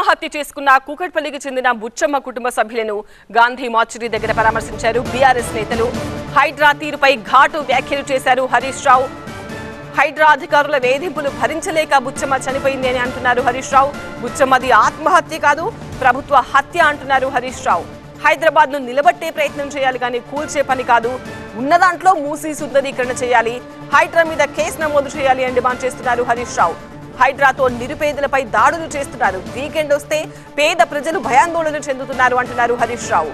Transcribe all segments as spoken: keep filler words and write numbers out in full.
ఆత్మహత్య చేసుకున్న కూకట్పల్లికి చెందిన బుచ్చమ్మ కుటుంబ సభ్యులను గాంధీ మార్చురీ దగ్గర పరామర్శించారు బీఆర్ఎస్ నేతలు. హైడ్రా తీరుపై ఘాటు వ్యాఖ్యలు చేశారు హరీష్ రావు. హైడ్రా అధికారుల వేధింపులు భరించలేక బుచ్చమ్మ చనిపోయింది అని అంటున్నారు హరీష్ రావు. బుచ్చమ్మది ఆత్మహత్య కాదు, ప్రభుత్వ హత్య అంటున్నారు హరీష్ రావు. హైదరాబాద్ ను నిలబట్టే ప్రయత్నం చేయాలి కానీ కూల్చే పని కాదు. ఉన్న దాంట్లో మూసి సుందరీకరణ చేయాలి, హైడ్రా మీద కేసు నమోదు చేయాలి అని డిమాండ్ చేస్తున్నారు హరీష్ రావు. హైడ్రాతో నిరుపేదలపై దాడులు చేస్తున్నారు. వీకెండ్ వస్తే పేద ప్రజలు భయాందోళన చెందుతున్నారు అంటున్నారు హరీష్ రావు.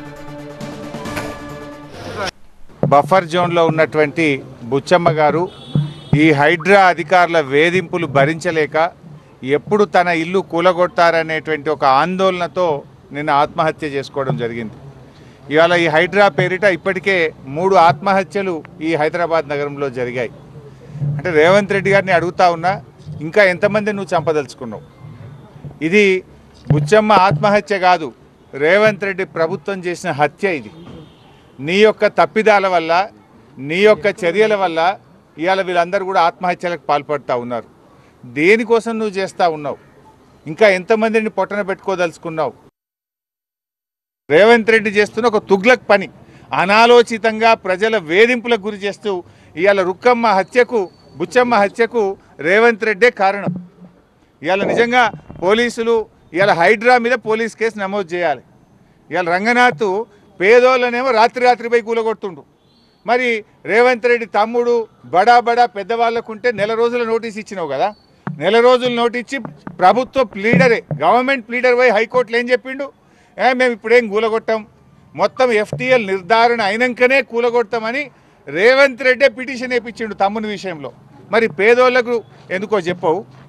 బఫర్ జోన్లో ఉన్నటువంటి బుచ్చమ్మ గారు ఈ హైడ్రా అధికారుల వేధింపులు భరించలేక ఎప్పుడు తన ఇల్లు కూలగొట్టారనేటువంటి ఒక ఆందోళనతో నిన్న ఆత్మహత్య చేసుకోవడం జరిగింది. ఇవాళ ఈ హైడ్రా పేరిట ఇప్పటికే మూడు ఆత్మహత్యలు ఈ హైదరాబాద్ నగరంలో జరిగాయి. అంటే రేవంత్ రెడ్డి గారిని అడుగుతా ఉన్నా, ఇంకా ఎంతమంది నువ్వు చంపదలుచుకున్నావు? ఇది బుచ్చమ్మ ఆత్మహత్య కాదు, రేవంత్ రెడ్డి ప్రభుత్వం చేసిన హత్య. ఇది నీ యొక్క తప్పిదాల వల్ల, నీ యొక్క చర్యల వల్ల ఇవాళ వీళ్ళందరూ కూడా ఆత్మహత్యలకు పాల్పడుతూ ఉన్నారు. దేనికోసం నువ్వు చేస్తూ ఉన్నావు? ఇంకా ఎంతమందిని పొట్టన పెట్టుకోదలుచుకున్నావు? రేవంత్ రెడ్డి చేస్తున్న ఒక తుగ్లక్ పని, అనాలోచితంగా ప్రజల వేధింపులకు గురి చేస్తూ ఇవాళ రుక్కమ్మ హత్యకు, బుచ్చమ్మ హత్యకు రేవంత్ రెడ్డే కారణం. ఇవాళ నిజంగా పోలీసులు ఇవాళ హైడ్రా మీద పోలీస్ కేసు నమోదు చేయాలి. ఇవాళ రంగనాథ్ పేదోళ్ళనేమో రాత్రి రాత్రి పోయి కూలగొడుతుండు. మరి రేవంత్ రెడ్డి తమ్ముడు బడా బడా పెద్దవాళ్ళకుంటే నెల రోజుల నోటీస్ ఇచ్చినావు కదా. నెల రోజులు నోటీస్ ఇచ్చి ప్రభుత్వ ప్లీడరే, గవర్నమెంట్ ప్లీడర్ పోయి హైకోర్టులో ఏం చెప్పిండు? ఏ మేము ఇప్పుడేం కూలగొట్టాం, మొత్తం ఎఫ్టీఎల్ నిర్ధారణ అయినాకనే కూలగొడతామని రేవంత్ రెడ్డే పిటిషన్ వేయించిండు తమ్ముని విషయంలో. మరి పేదోళ్లకు ఎందుకో చెప్పవు?